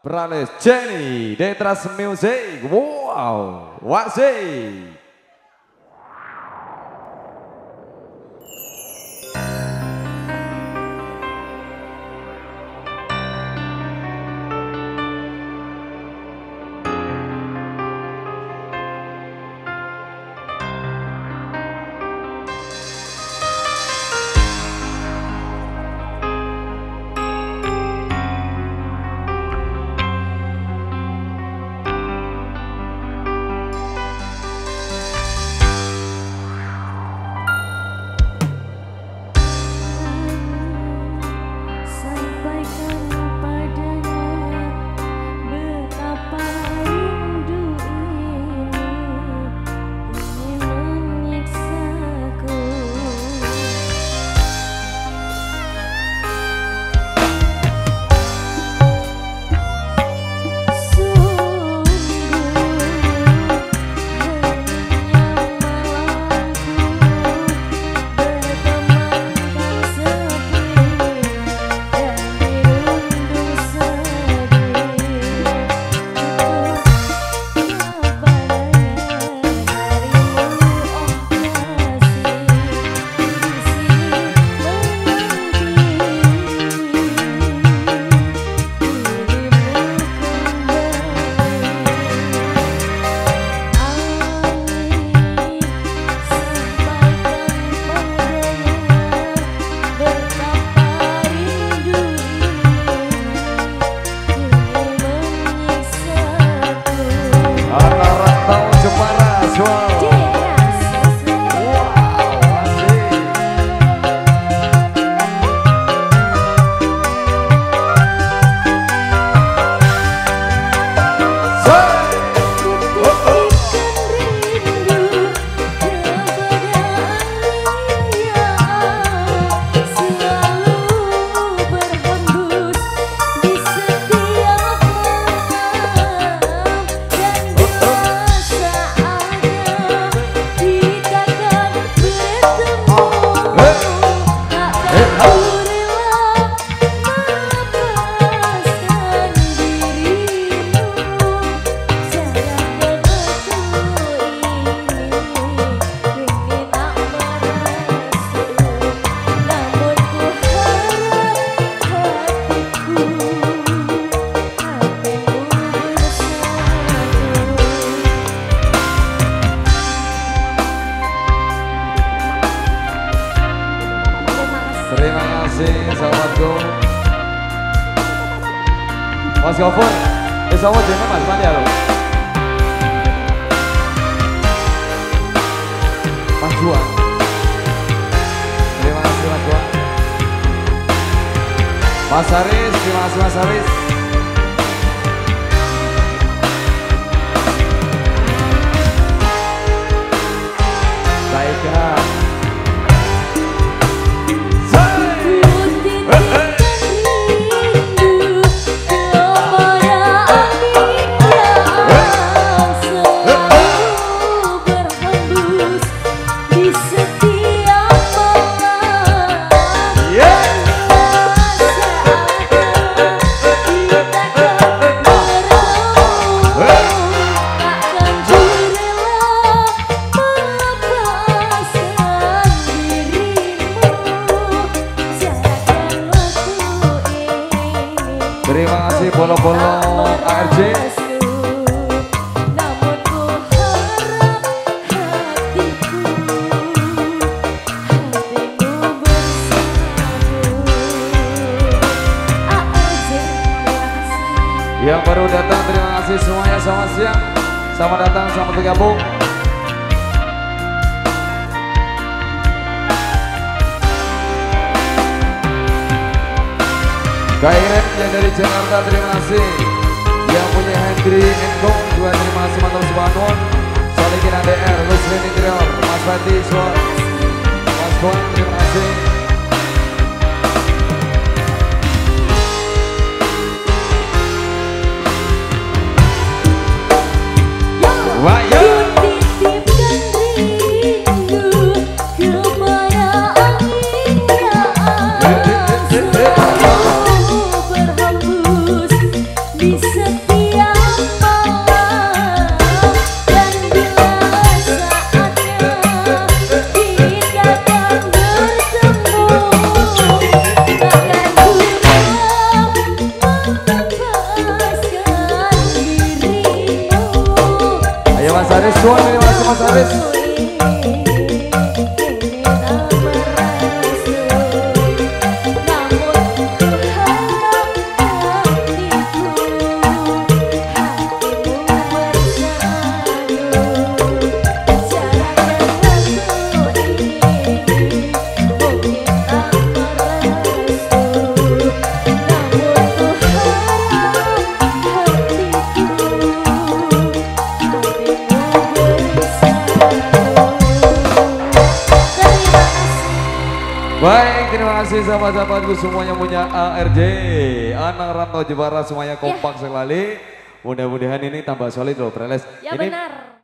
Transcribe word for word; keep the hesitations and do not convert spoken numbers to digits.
Pralis Jenny Detras Music. Wow, Wazi. Terima kasih sahabatku. Mas Gofur, bisa mau jeneng Mas Mandi halo. Mas Juan. Terima kasih Mas Juan. Mas Haris, terima kasih Mas Haris. Baiklah. Terima kasih bolo-bolo A R J. Yang baru datang terima kasih semuanya, selamat siang, selamat datang, selamat bergabung. Kairen yang dari Jakarta terima kasih. Yang punya Hendri Enko juga terima kasih mantap sebangun. Solikin A D R, Muslim Interior, Mas Fati, Mas Bon terima kasih. Wah, yo. Bisa Suwan terima kasih Mas Aris. Baik, terima kasih sahabat-sahabatku semuanya punya A R J, Anang Rantau Jepara semuanya kompak ya. Sekali. Mudah-mudahan ini tambah solid loh, Preles. Ya ini benar.